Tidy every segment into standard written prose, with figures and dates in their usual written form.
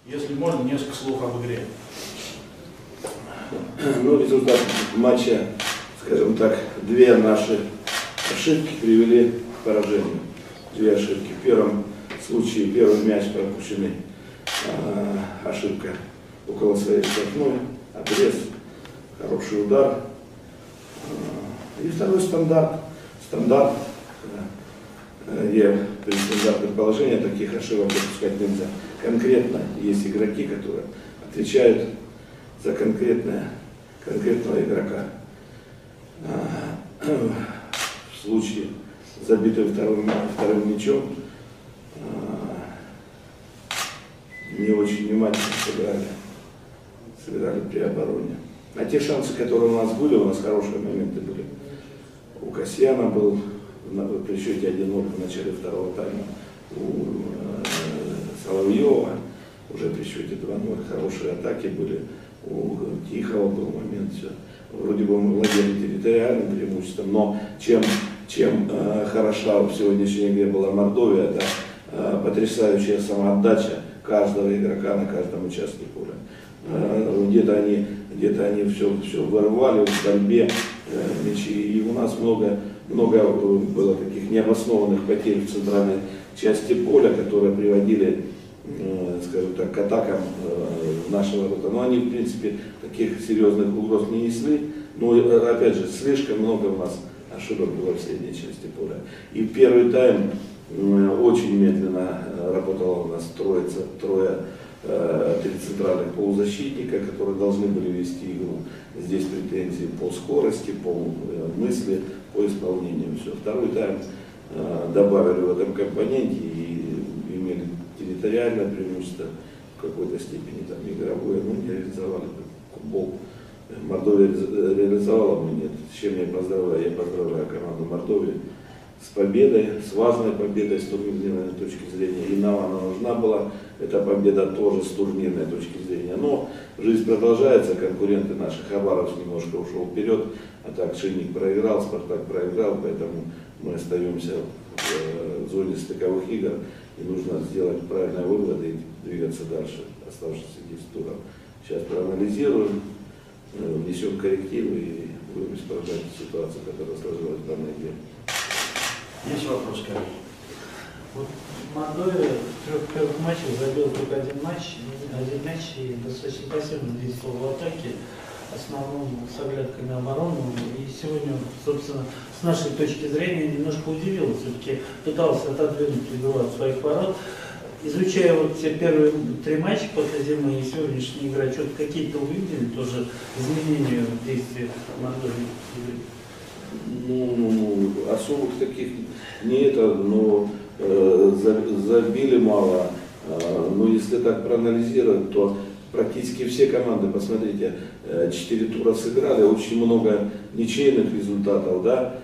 Если можно, несколько слов об игре. Ну, результат матча, скажем так, две наши ошибки привели к поражению. Две ошибки. В первом случае первый мяч пропущенный, ошибка около своей штрафной, обрез, хороший удар. И второй стандарт. При стандартном положении таких ошибок допускать нельзя. Конкретно есть игроки, которые отвечают за конкретного игрока. В случае забитым вторым мячом не очень внимательно сыграли при обороне. А те шансы, которые у нас хорошие моменты были. У Касьяна был при счете 1-0 в начале второго тайма. У Соловьева уже при счете 2-0 хорошие атаки были. У Тихого был момент, все. Вроде бы мы владели территориальным преимуществом, но чем хороша в сегодняшней игре была Мордовия, это потрясающая самоотдача каждого игрока на каждом участке поля. Где-то они все вырывали в борьбе мячи, и у нас много было таких необоснованных потерь в центральной части поля, которые приводили, скажем так, к атакам нашего ворота. Но они, в принципе, таких серьезных угроз не несли. Но, опять же, слишком много у нас ошибок было в средней части поля. И первый тайм очень медленно работало у нас три центральных полузащитника, которые должны были вести игру. Здесь претензии по скорости, по мысли, по исполнению. Все. Второй тайм добавили в этом компоненте и имели территориальное преимущество в какой-то степени, там игровое, но не реализовали футбол. Мордовия реализовала, мы нет. С чем я поздравляю команду Мордовии с победой, с важной победой с турнирной точки зрения. И нам она нужна была, эта победа тоже с турнирной точки зрения. Но жизнь продолжается, конкуренты наши, Хабаровск немножко ушел вперед, а так Шинник проиграл, Спартак проиграл, поэтому мы остаемся в зоне стыковых игр. И нужно сделать правильные выводы и двигаться дальше, оставшиеся 10 туров. Сейчас проанализируем, внесем коррективы и будем исправлять ситуацию, которая сложилась в данной игре. Есть вопрос, коллеги? Вот Мордовия в 3 первых матчах забила только один мяч и достаточно пассивно действовал в атаке, в основном с оглядкой на оборону. И сегодня, собственно, с нашей точки зрения, немножко удивило. Все-таки пытался отодвинуть игру от своих ворот. Изучая вот те первые 3 матча после зимы и сегодняшняя игра, что-то какие-то увидели тоже изменения в действии Мордовии? Ну, особых таких не но забили мало. Но если так проанализировать, то практически все команды, посмотрите, 4 тура сыграли, очень много ничейных результатов,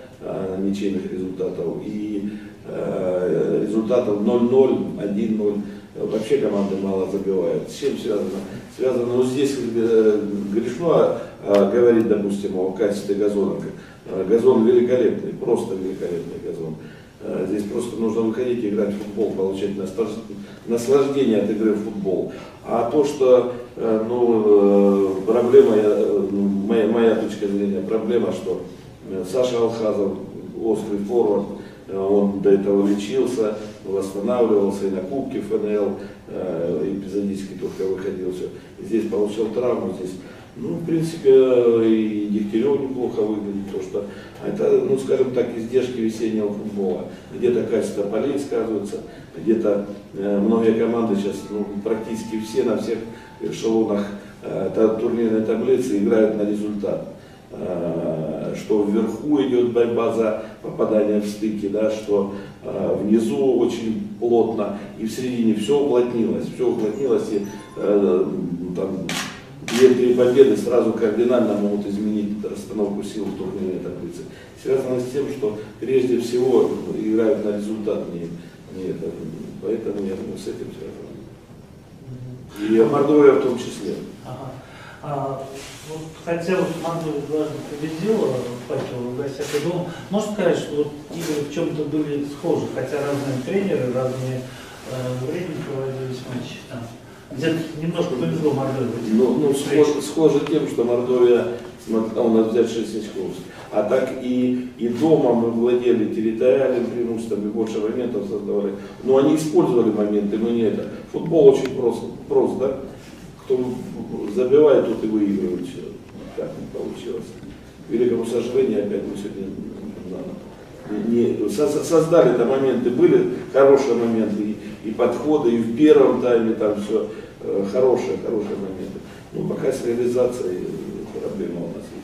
и результатов 0-0, 1-0. Вообще команды мало забивают. С чем связано? Связано, здесь грешно говорить, допустим, о качестве газона. Газон великолепный, просто великолепный газон. Здесь просто нужно выходить и играть в футбол, получать наслаждение от игры в футбол. А то, что проблема, моя точка зрения, проблема, что Саша Алхазов, острый форвард, он до этого лечился, восстанавливался и на Кубке ФНЛ, эпизодически только выходил, все. Здесь получил травму, здесь, в принципе, и Дегтярев неплохо выглядит, то что это, скажем так, издержки весеннего футбола. Где-то качество полей сказывается, где-то многие команды сейчас, практически все на всех эшелонах турнирной таблицы играют на результат. Что вверху идет борьба за попадание в стыки, что внизу очень плотно, и в середине все уплотнилось, и 2-3 победы сразу кардинально могут изменить расстановку сил в турнирной таблице. Связано с тем, что прежде всего играют на результат, поэтому я думаю, с этим связано. И Мордовия в том числе. Хотя Мордовия дважды победила Факел в гостях и дома, можно сказать, что игры в чем-то были схожи, хотя разные тренеры, разные времени проводились матчи там. Где-то немножко повезло Мордовии. Ну, схоже тем, что Мордовия, у нас взять 6 очков. А так и дома мы владели территориальным преимуществом и больше моментов создавали. Но они использовали моменты, мы не это. Футбол очень прост, да? Кто забивает, тот и выигрывает все. Так не получилось. К великому сожалению, опять мы сегодня создали там моменты, были хорошие моменты, и подходы, и в первом тайме там все хорошие моменты. Но пока с реализацией проблема у нас есть.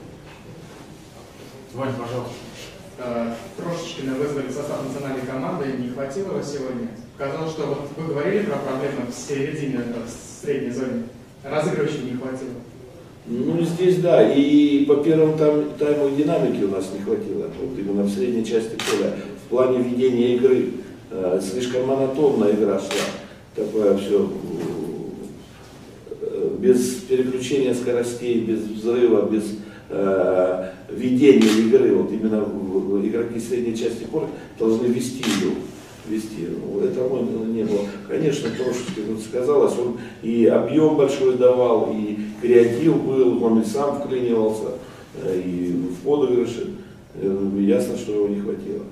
Вань, пожалуйста. Трошечки вызвали состав национальной команды, не хватило его сегодня. Казалось, что вот вы говорили про проблемы в середине, в средней зоне. Разыгрывающей не хватило. Ну, здесь да, и по первому тайму динамики у нас не хватило, вот именно в средней части поля, в плане ведения игры, слишком монотонная игра шла, такое все, без переключения скоростей, без взрыва, без ведения игры, вот именно игроки средней части поля должны вести игру. Этого не было. Конечно, трошечки сказалось, он и объем большой давал, и креатив был, он и сам вклинивался, и в подыгрыше. Ясно, что его не хватило.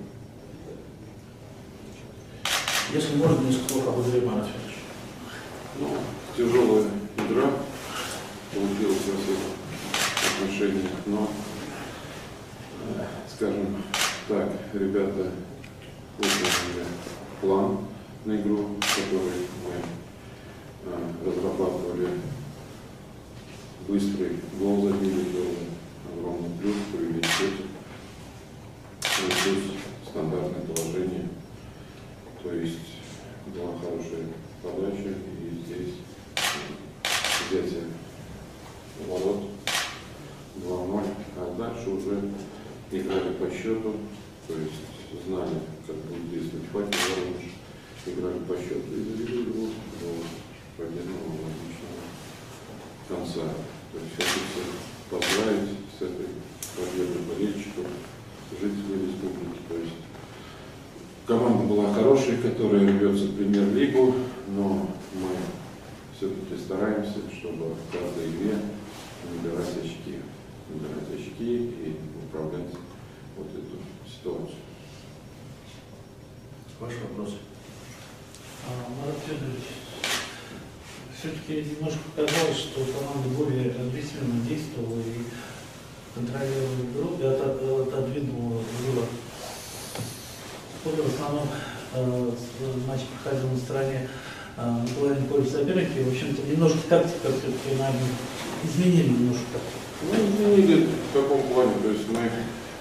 Если можно, несколько слов об игре, Марат Федорович. Ну, тяжелая игра получилась во всех отношениях, но, скажем так, ребята выполнили план на игру, который мы разрабатывали. Быстрый гол забили, был огромный плюс, провели счете. Плюс стандартное положение. То есть была хорошая подача, и здесь взятие ворот 2-0, а дальше уже играли по счету, то есть знали, как будет действовать Факел Воронеж, играли по счету и завели игру до победного логичного конца. То есть хочу всех поздравить с этой победой болельщиков, жителей республики. То есть команда была хорошая, которая рвется в премьер-лигу, но мы все-таки стараемся, чтобы в каждой игре набирать очки и управлять вот эту ситуацию. Ваши вопросы. Марат Федорович, все-таки немножко казалось, что команда более агрессивно действовала и контролировала игру, и отодвинула было. В основном матч проходил на стороне на половине поля соперника, и, в общем-то, немножко тактика все-таки, наверное, изменили немножко тактику. Ну, изменили в каком плане, то есть мы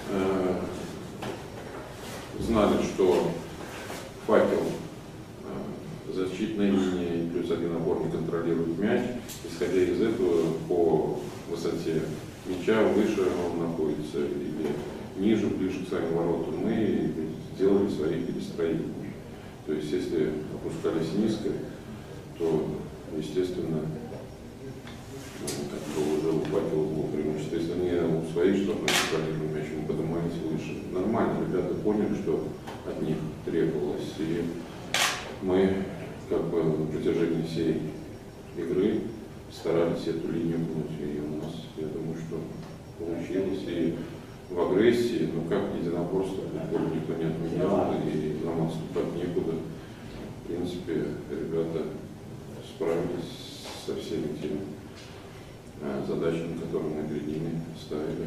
знали, что Факел защитной линии плюс один опорник контролирует мяч. Исходя из этого, по высоте мяча выше он находится или ниже, ближе к своим воротам, мы сделали свои перестроения. То есть если опускались низко, то, естественно, как бы уже у Факела было преимущество. Если они у своих штрафных контролируют мяч, мы поднимались выше. Нормально, ребята поняли, что от них требовалось. И мы как бы на протяжении всей игры старались эту линию гнуть. И у нас, я думаю, что получилось. И в агрессии, ну как единоборство, никто не отменял, и нам отступать некуда. В принципе, ребята справились со всеми теми задачами, которые мы перед ними ставили.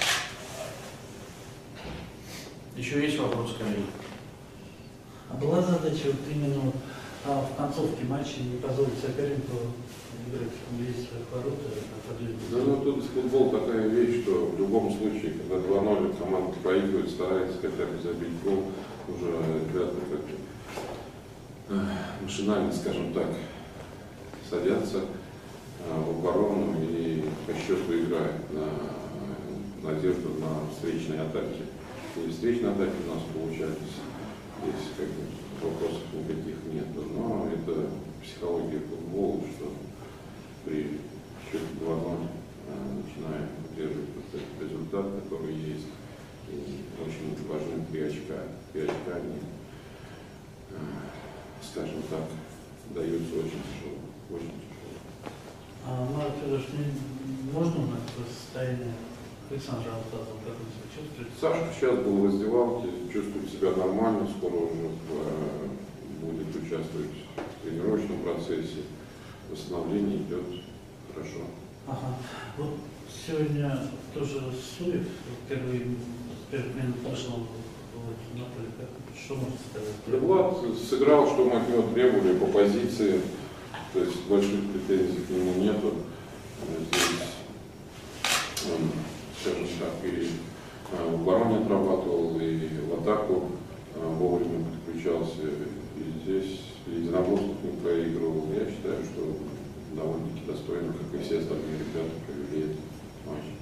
Еще есть вопросы, коллеги? А была задача вот именно в концовке матча не позволить сопернику играть вблизи своих ворот, Да, ну тут футбол такая вещь, что в любом случае, когда 2-0 команда проигрывает, старается хотя бы забить гол, уже ребята как-то машинально, скажем так, садятся в оборону и по счету играют на надежду на встречные атаки. И встречные атаки у нас получались, здесь как бы вопросов никаких нет. Но это психология футбола, что при счете 2-0 начинаем удерживать этот результат, который есть. И очень важны 3 очка. 3 очка они, скажем так, даются очень тяжело. Очень Анатольевич, можно узнать такое состояние Александра Алтазова, как он себя чувствует? Сашка сейчас был в раздевалке, чувствует себя нормально, скоро уже будет участвовать в тренировочном процессе. Восстановление идет хорошо. Ага. Вот сегодня тоже Суев впервые с первых минут вышел на поле. Что можно сказать? Влад сыграл, что мы от него требовали по позиции, то есть больших претензий к нему нету. Здесь он, скажем так, и в обороне отрабатывал, и в атаку вовремя подключался, и здесь единоборствов не проигрывал. Я считаю, что довольно-таки достойно, как и все остальные ребята, провели этот матч.